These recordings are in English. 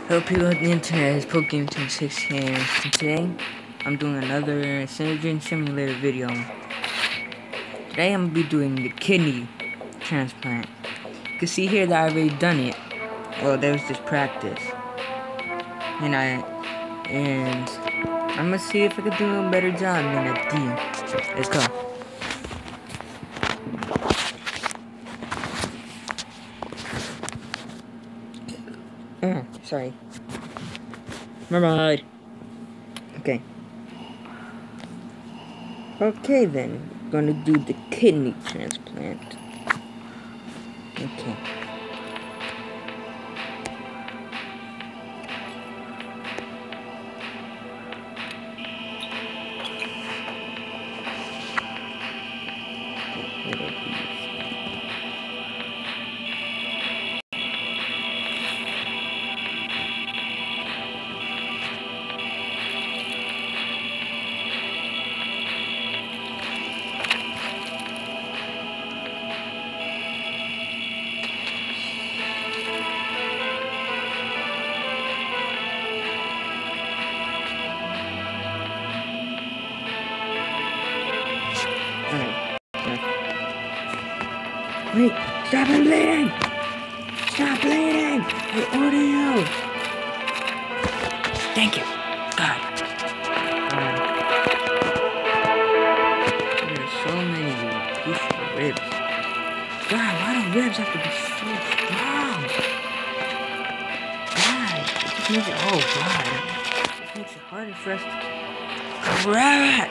Hello people on the internet, it's PokeGame26 here, and today I'm doing another Synergen Simulator video. Today I'm going to be doing the kidney transplant. You can see here that I've already done it. Well, there was just practice. And I'm going to see if I can do a better job than I did. Let's go. Sorry. Remember. Okay. Okay then. Gonna do the kidney transplant. Okay. Wait, stop him bleeding! Stop bleeding! I order you! Thank you. God. There's so many pieces of ribs. God, why do ribs have to be so strong? God, it just makes it, oh God. It makes it harder for us to grab it!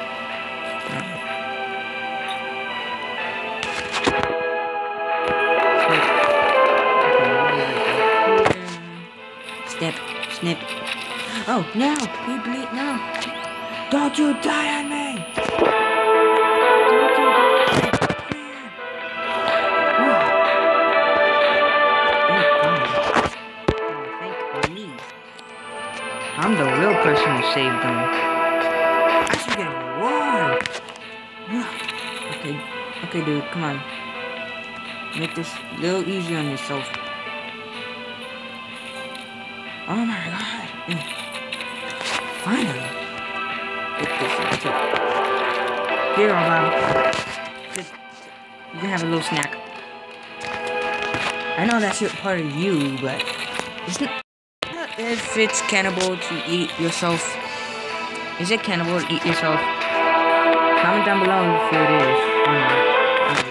Snip. Oh, no! You bleed, no! Don't you die on me! Don't you die! Oh, thank me. I'm the real person who saved them. I should get a reward! Okay, dude, come on. Make this a little easier on yourself. Oh my God! Finally! Get this. Here, Bob. You can have a little snack. I know that's part of you, but isn't if it's cannibal to eat yourself? Is it cannibal to eat yourself? Comment down below if it is or not.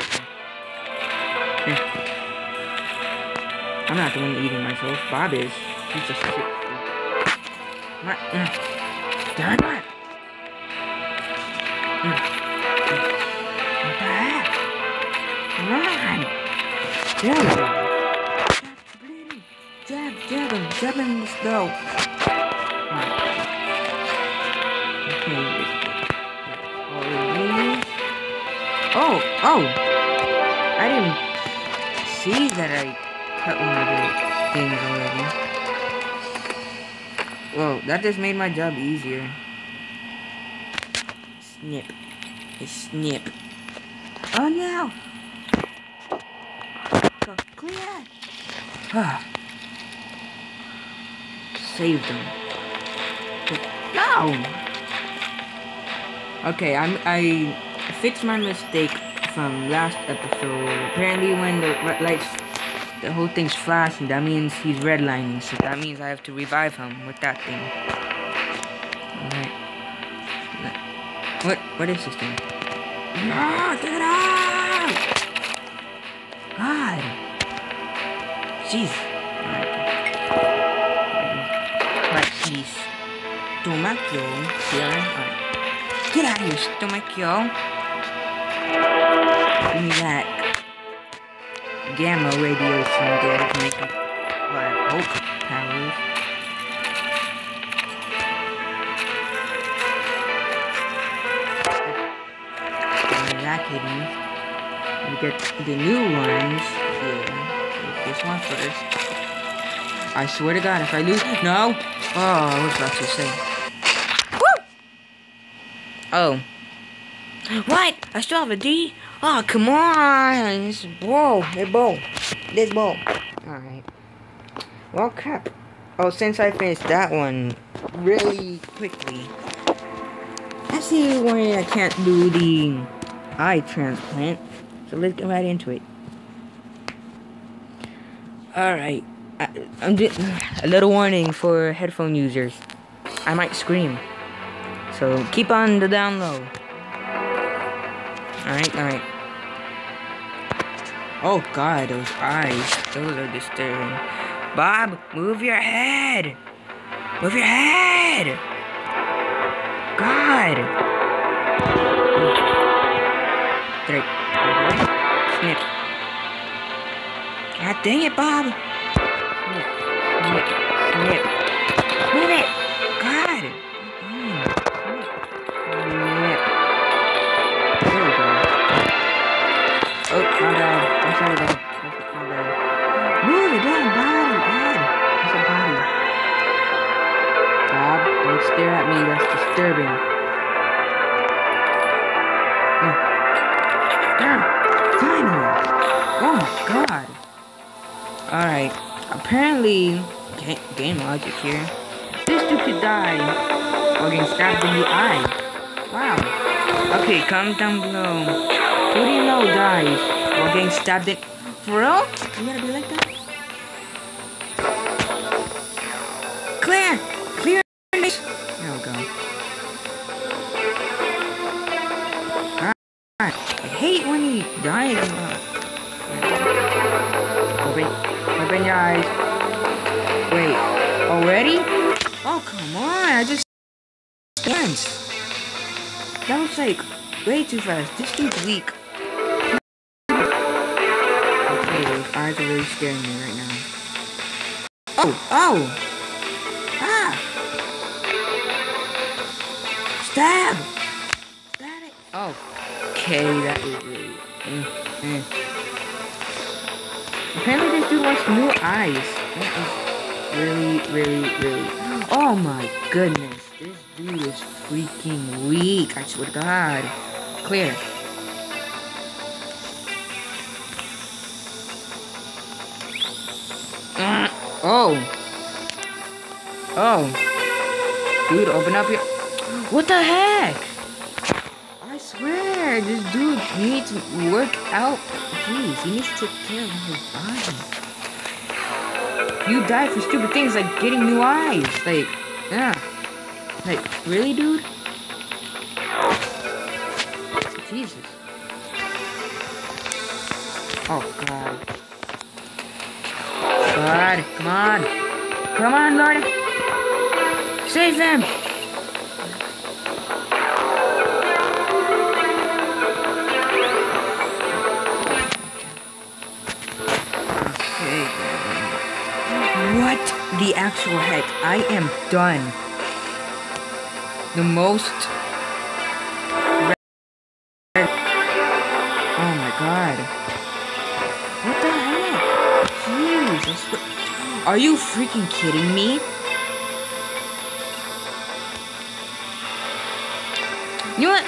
I'm not the one eating myself. Bob is. He's just sick. What? Darn it! What the heck? Come on! Jab him! Stop bleeding! Jab him, let's go! Okay, oh! I didn't see that I cut one of the things already. Whoa, that just made my job easier. Snip. Oh no! Go clear! Saved them. No! Okay, I fixed my mistake from last episode. Apparently when the lights, the whole thing's flashing, that means he's redlining, so that means I have to revive him with that thing. Alright. What is this thing? No, get out! God! Jeez. Alright, please. Tomakyo. Alright. Get out of here, Tomakyo. Give me that gamma radiation there to make it, what I hope, powers. That kidney. We get the new ones here. This one first. I swear to God, if I lose, no. Oh, I was about to say. Woo! Oh. What? I still have a D? Oh, come on. Whoa, this ball. Alright. Well, crap. Oh, since I finished that one really quickly, I see why I can't do the eye transplant. So let's get right into it. Alright. I'm just a little warning for headphone users. I might scream. So keep on the down low. Alright. Oh god, those eyes. Those are disturbing. Bob, move your head! Move your head! God! Snip. God dang it, Bob! Snip. Move it! God! Snip. There we go. Oh, my bad. I'm sorry, Bob. My bad. Move it down, body! God! It's a body. Bob, don't stare at me. That's disturbing. Finally! Oh my god! Alright. Apparently, game logic here. This dude could die while getting stabbed in the eye. Wow. Okay, comment down below. Who do you know dies while getting stabbed in... For real? You gotta be like that? Clear! Clear! There we go. God, I hate when he dies. Open your eyes. Wait, already? Oh, come on, I just... That was like way too fast. This dude's weak. Okay, those eyes are really scaring me right now. Oh! Ah! Stab! Stab it! Oh. Okay, that is really... Apparently this dude wants new eyes. That is really... Oh my goodness. This dude is freaking weak. I swear to God. Clear. Oh. Dude, open up your... What the heck? I swear, this dude needs to work out. Please, he needs to take care of his body. You die for stupid things like getting new eyes. Like, yeah. Like, really, dude? Jesus. Oh, God. God, come on. Come on, Lord. Save them. Okay. What the actual heck? I am done. The most... Oh my god. What the heck? Jesus. Are you freaking kidding me? You know what?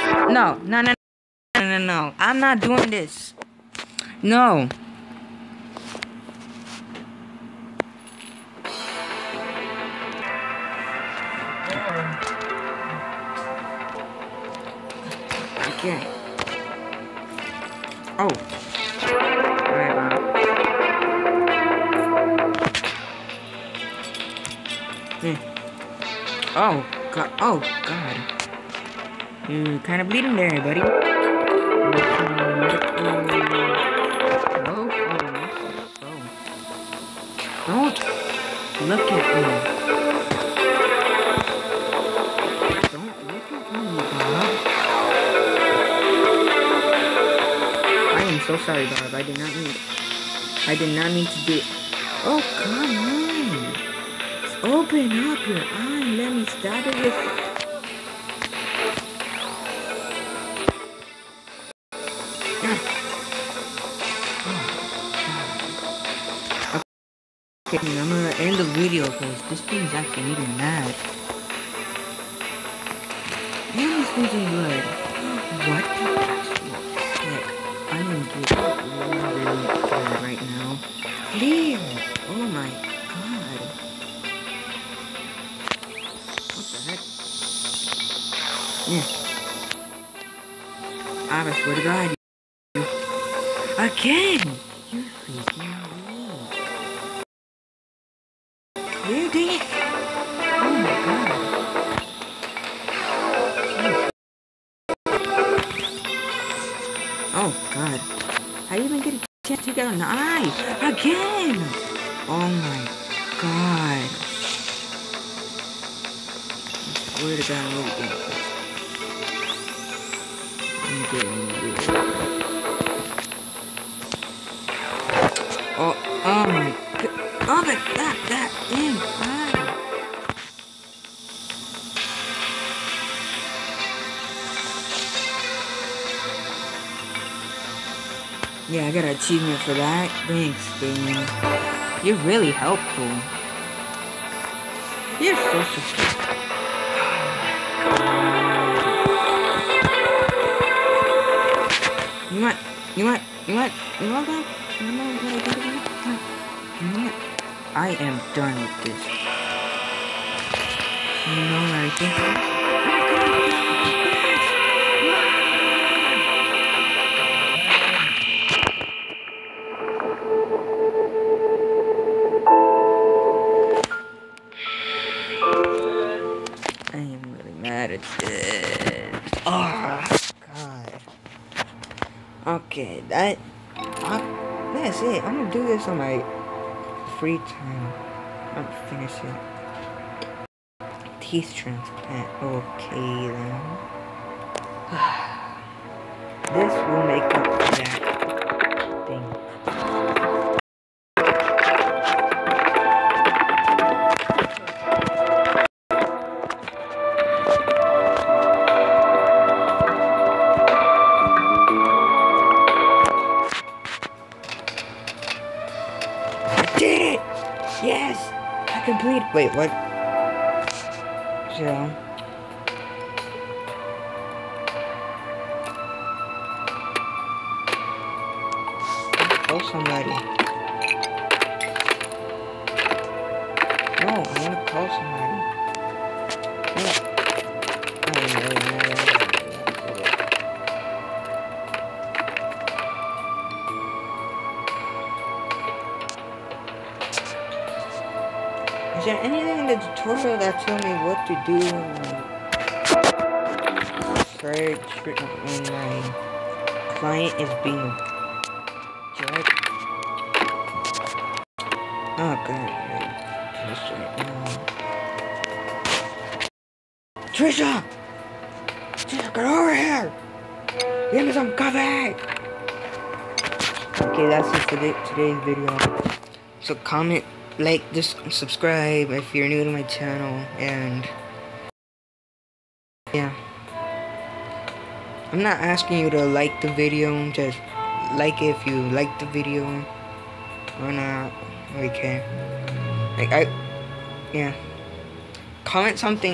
No. I'm not doing this. No. Okay. Oh. Alright, Bob. Oh, God. Oh, God. You're kind of bleeding there, buddy. Don't look at me. Don't look at me, Bob. I am so sorry, Bob. I did not mean to do it. Oh, come on. Open up your eye and let me stab it with it. Okay, I'm gonna end the video because this thing's actually getting mad. And it's losing blood. What the actual heck? I am getting really bad right now. Clear! Oh my god. Yeah. I swear to God. Again! You freaking weak. Yeah, dang it! Oh my God. Jeez. Oh God. How do you even get a chance to get an eye? Again! Oh my God. I swear to God, I'm really getting pissed. I'm getting really pissed. Oh my God. Oh, but that dang eye. Yeah, I got an achievement for that. Thanks, game. You're really helpful. You're so support. You know what? I am done with this. You know what I think? I am really mad at this. Oh, God. Okay, that's it. I'm gonna do this on my free time. I'm gonna finish it. Teeth transplant. Okay, then. This will make up for that thing. Did it! Yes! I completed. Wait, what? So. Call somebody. No, I want to call somebody. No. Is there anything in the tutorial that tells me what to do when my client is being judged? Oh God, this right now. Trisha, get over here! Give me some coffee! Okay, that's it for today's video. So comment, like, just subscribe if you're new to my channel, and yeah. I'm not asking you to like the video, just like it if you like the video or not. Okay. Like yeah. Comment something.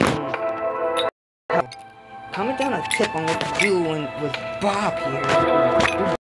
Comment down a tip on what to do with Bob here.